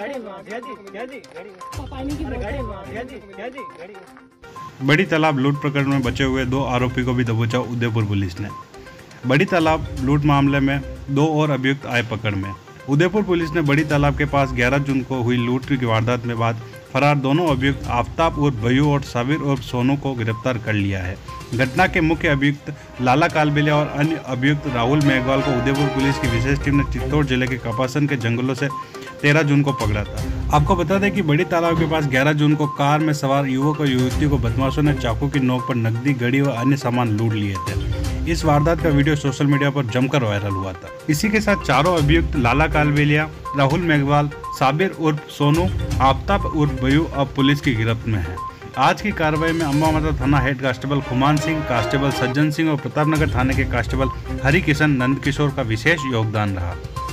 बड़ी तालाब लूट प्रकरण में बचे हुए 2 आरोपी को भी दबोचा उदयपुर पुलिस ने। बड़ी तालाब लूट मामले में 2 और अभियुक्त आए पकड़ में। उदयपुर पुलिस ने बड़ी तालाब के पास 11 जून को हुई लूट की वारदात में बाद फरार दोनों अभियुक्त आफ्ताब उर्फ भयू और साबिर उर्फ सोनू को गिरफ्तार कर लिया है। घटना के मुख्य अभियुक्त लाला कालबेलिया और अन्य अभियुक्त राहुल मेघवाल को उदयपुर पुलिस की विशेष टीम ने चित्तौड़ जिले के कपासन के जंगलों से 13 जून को पकड़ा था। आपको बता दें कि बड़ी तालाब के पास 11 जून को कार में सवार युवक और युवती को बदमाशों ने चाकू की नोक पर नकदी, घड़ी व अन्य सामान लूट लिए थे। इस वारदात का वीडियो सोशल मीडिया पर जमकर वायरल हुआ था। इसी के साथ चारों अभियुक्त लाला कालबेलिया, राहुल मेघवाल, साबिर उर्फ सोनू, आफ्ताब उर्फ भयू अब पुलिस की गिरफ्त में है। आज की कार्रवाई में अम्बा माता थाना head constable Khuman Singh, constable Sajjan Singh और प्रतापनगर थाने के कांस्टेबल हरि किशन नंद किशोर का विशेष योगदान रहा।